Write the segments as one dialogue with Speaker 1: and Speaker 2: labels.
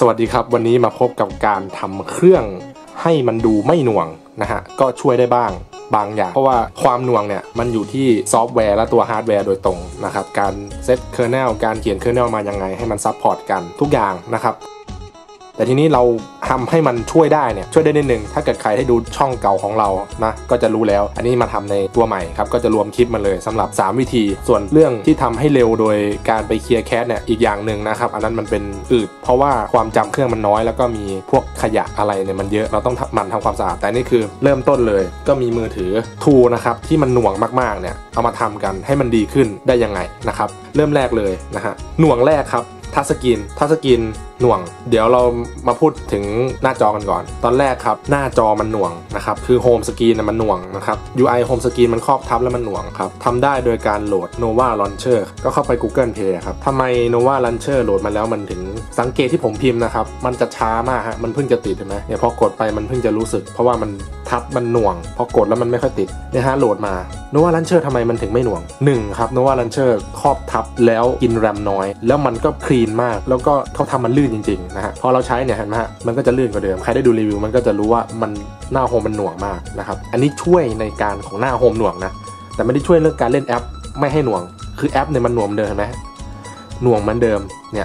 Speaker 1: สวัสดีครับวันนี้มาพบกับการทำเครื่องให้มันดูไม่หน่วงนะฮะก็ช่วยได้บ้างบางอย่างเพราะว่าความหน่วงเนี่ยมันอยู่ที่ซอฟต์แวร์และตัวฮาร์ดแวร์โดยตรงนะครับการเซตเคอร์เนลการเขียนเคอร์เนลมายังไงให้มันซัพพอร์ตกันทุกอย่างนะครับแต่ทีนี้เราทำให้มันช่วยได้เนี่ยช่วยได้นิดนึงถ้าเกิดใครได้ดูช่องเก่าของเรานะก็จะรู้แล้วอันนี้มาทำในตัวใหม่ครับก็จะรวมคลิปมาเลยสำหรับ3วิธีส่วนเรื่องที่ทำให้เร็วโดยการไปเคลียร์แคชเนี่ยอีกอย่างหนึ่งนะครับอันนั้นมันเป็นอืดเพราะว่าความจำเครื่องมันน้อยแล้วก็มีพวกขยะอะไรเนี่ยมันเยอะเราต้องหมั่นทำความสะอาดแต่นี่คือเริ่มต้นเลยก็มีมือถือทูนะครับที่มันหน่วงมากๆเนี่ยเอามาทำกันให้มันดีขึ้นได้ยังไงนะครับเริ่มแรกเลยนะฮะหน่วงแรกครับทัชสกรีนหน่วงเดี๋ยวเรามาพูดถึงหน้าจอกันก่อนตอนแรกครับหน้าจอมันหน่วงนะครับคือโฮมสกรีนมันหน่วงนะครับ UI โฮมสกรีนมันครอบทับแล้วมันหน่วงครับทำได้โดยการโหลด Nova Launcher ก็เข้าไป Google Play ครับทำไม Nova Launcher โหลดมาแล้วมันถึงสังเกตที่ผมพิมพ์นะครับมันจะช้ามากฮะมันเพิ่งจะติดเห็นไหมเนี่ยพอกดไปมันเพิ่งจะรู้สึกเพราะว่ามันทับมันหน่วงพอกดแล้วมันไม่ค่อยติดเนี่ยฮะโหลดมา Nova Launcher ทำไมมันถึงไม่หน่วง1ครับ Nova Launcher ครอบทับแล้วกินแรมน้อยแล้วมันก็คลีนมากแล้วก็เขาทำมันลื่นจริงๆนะฮะพอเราใช้เนี่ยเห็นไหมฮะมันก็จะลื่นกว่าเดิมใครได้ดูรีวิวมันก็จะรู้ว่ามันหน้าโฮมมันหน่วงมากนะครับอันนี้ช่วยในการของหน้าโฮมหน่วงนะแต่ไม่ได้ช่วยเรื่องการเล่นแอปไม่ให้หน่วงคือแอปเนี่ยมันหน่วงเดิมเห็นไหมหน่วงเหมือนเดิมเนี่ย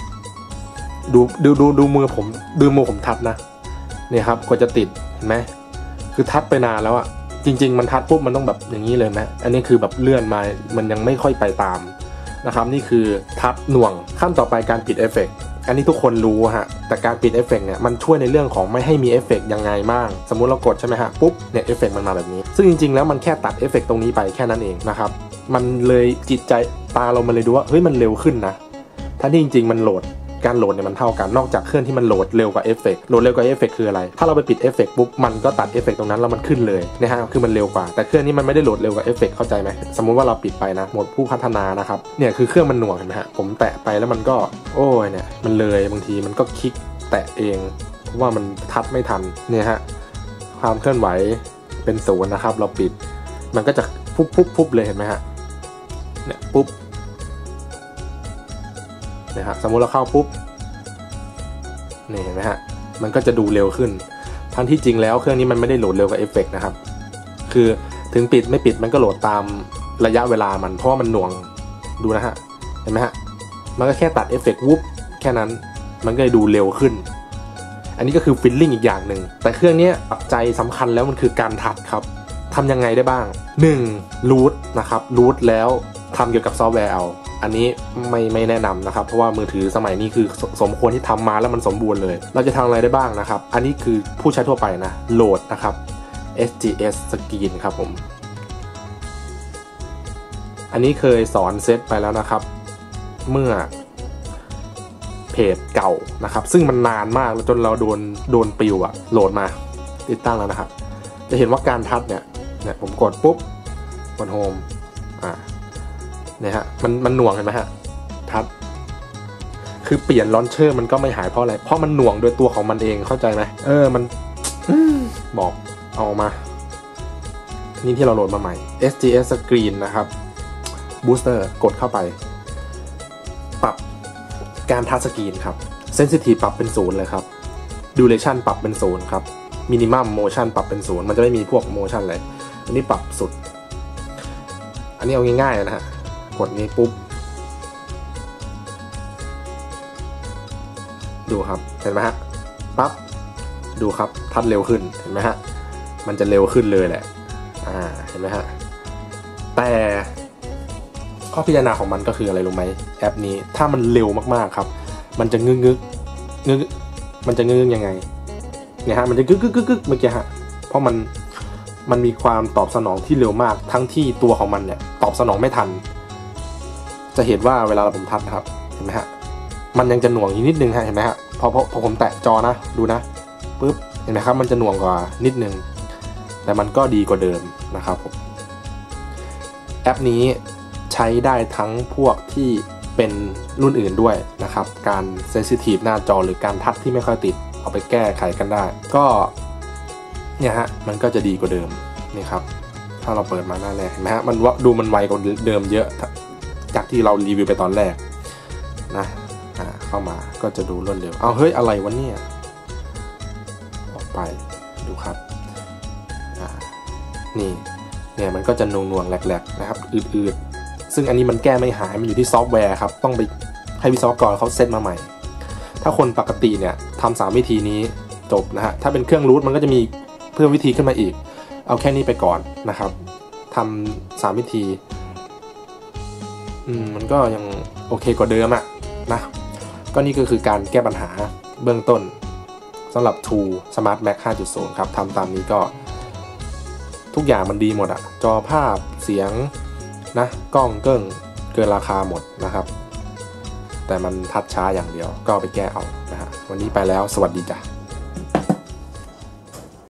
Speaker 1: ดูมือผมทัดนะเนี่ยครับกว่าจะติดเห็นไหมคือทัดไปนานแล้วอะจริงๆมันทัดปุ๊บมันต้องแบบอย่างนี้เลยนะอันนี้คือแบบเลื่อนมามันยังไม่ค่อยไปตามนะครับนี่คือทัดหน่วงขั้นต่อไปการปิดเอฟเฟกต์อันนี้ทุกคนรู้ฮะแต่การปิดเอฟเฟกต์เนี่ยมันช่วยในเรื่องของไม่ให้มีเอฟเฟกต์ยังไงบ้างสมมุติเรากดใช่ไหมฮะปุ๊บเนี่ยเอฟเฟกต์มันมาแบบนี้ซึ่งจริงๆแล้วมันแค่ตัดเอฟเฟกต์ตรงนี้ไปแค่นั้นเองนะครับมันเลยจิตใจตาเรามันเลยดูว่าเฮ้ยมันเร็วขึ้นนะทั้งที่จริงๆมันการโหลดเนี่ยมันเท่ากันนอกจากเครื่องที่มันโหลดเร็วกว่าเอฟเฟกต์โหลดเร็วกว่าเอฟเฟกต์คืออะไรถ้าเราไปปิดเอฟเฟกต์ปุ๊บมันก็ตัดเอฟเฟกต์ตรงนั้นแล้วมันขึ้นเลยนะฮะคือมันเร็วกว่าแต่เครื่องนี้มันไม่ได้โหลดเร็วกว่าเอฟเฟกต์เข้าใจไหมสมมุติว่าเราปิดไปนะโหมดผู้พัฒนานะครับเนี่ยคือเครื่องมันหน่วงเห็นไหมฮะผมแตะไปแล้วมันก็โอ้ยเนี่ยมันเลยบางทีมันก็คลิกแตะเองเพราะว่ามันทัดไม่ทันเนี่ยฮะความเคลื่อนไหวเป็น0นะครับเราปิดมันก็จะปุ๊บเลยเห็นไหมฮะเนี่ยปุ๊บเนี่ยฮะสมมุติเราเข้าปุ๊บนี่เห็นไหมฮะมันก็จะดูเร็วขึ้นทั้งที่จริงแล้วเครื่องนี้มันไม่ได้โหลดเร็วกว่าเอฟเฟกต์นะครับคือถึงปิดไม่ปิดมันก็โหลดตามระยะเวลามันเพราะว่ามันหน่วงดูนะฮะเห็นไหมฮะมันก็แค่ตัดเอฟเฟกต์วุบแค่นั้นมันก็เลยดูเร็วขึ้นอันนี้ก็คือฟีลลิ่งอีกอย่างหนึ่งแต่เครื่องนี้ปัจจัยสำคัญแล้วมันคือการทัดครับทำยังไงได้บ้าง1รูทนะครับรูทแล้วทำเกี่ยวกับซอฟต์แวร์เอาอันนี้ไม่แนะนำนะครับเพราะว่ามือถือสมัยนี้คือสมควรที่ทำมาแล้วมันสมบูรณ์เลยเราจะทำอะไรได้บ้างนะครับอันนี้คือผู้ใช้ทั่วไปนะโหลดนะครับ SGS Screen ครับผมอันนี้เคยสอนเซตไปแล้วนะครับเมื่อเพจเก่านะครับซึ่งมันนานมากจนเราโดนปิวอะโหลดมาติดตั้งแล้วนะครับจะเห็นว่าการทัดเนี่ยผมกดปุ๊บกดโฮมเนี่ยฮะมันหน่วงเห็นไหมฮะทัดคือเปลี่ยนลอนเชอร์มันก็ไม่หายเพราะอะไรเพราะมันหน่วงโดยตัวของมันเองเข้าใจไหมมันบอกเอามานี่ที่เราโหลดมาใหม่ SGS Screen นะครับ Booster กดเข้าไปปรับการทัชสกรีนครับ Sensitive ปรับเป็น0เลยครับ Duration ปรับเป็น0ครับ Minimum Motion ปรับเป็น0มันจะไม่มีพวก Motion เลยอันนี้ปรับสุดอันนี้เอาง่ายๆนะฮะกดนี้ปุ๊บดูครับเห็นไหมฮะปั๊บดูครับทัดเร็วขึ้นเห็นไหมฮะมันจะเร็วขึ้นเลยแหละเห็นไหมฮะแต่ข้อพิจารณาของมันก็คืออะไรรู้ไหมแอปนี้ถ้ามันเร็วมากๆครับมันจะงึกมันจะงึกยังไงเนี่ยฮะมันจะกึกเมื่อกี้ฮะเพราะมันมีความตอบสนองที่เร็วมากทั้งที่ตัวของมันเนี่ยตอบสนองไม่ทันจะเห็นว่าเวลาผมทัดนะครับเห็นไหมฮะมันยังจะหน่วงอีกนิดนึงฮะเห็นไหมฮะพอผมแตะจอนะดูนะปึ๊บเห็นไหมครับมันจะหน่วงกว่านิดนึงแต่มันก็ดีกว่าเดิมนะครับผมแอปนี้ใช้ได้ทั้งพวกที่เป็นรุ่นอื่นด้วยนะครับการเซนซิทีฟหน้าจอหรือการทัดที่ไม่ค่อยติดเอาไปแก้ไขกันได้ก็เนี่ยฮะมันก็จะดีกว่าเดิมนี่ครับถ้าเราเปิดมาหน้าแรกเห็นไหมฮะมันดูมันไวกว่าเดิมเยอะจากที่เรารีวิวไปตอนแรกนะเข้ามาก็จะดูรวดเร็วเอาเฮ้ยอะไรวะเนี่ยออกไปดูครับนี่เนี่ยมันก็จะนวงๆแหลกๆนะครับอืดๆซึ่งอันนี้มันแก้ไม่หายมันอยู่ที่ซอฟต์แวร์ครับต้องไปให้วิศวกรเขาเซตมาใหม่ถ้าคนปกติเนี่ยทำ3วิธีนี้จบนะฮะถ้าเป็นเครื่องรูทมันก็จะมีเพิ่มวิธีขึ้นมาอีกเอาแค่นี้ไปก่อนนะครับทำ3วิธีมันก็ยังโอเคกว่าเดิมอะนะก็นี่ก็คือการแก้ปัญหาเบื้องต้นสำหรับ True Smart Mac 5.0 ครับทำตามนี้ก็ทุกอย่างมันดีหมดอะจอภาพเสียงนะกล้องเกินราคาหมดนะครับแต่มันทัดช้าอย่างเดียวก็ไปแก้เอานะฮะวันนี้ไปแล้วสวัสดีจ้ะ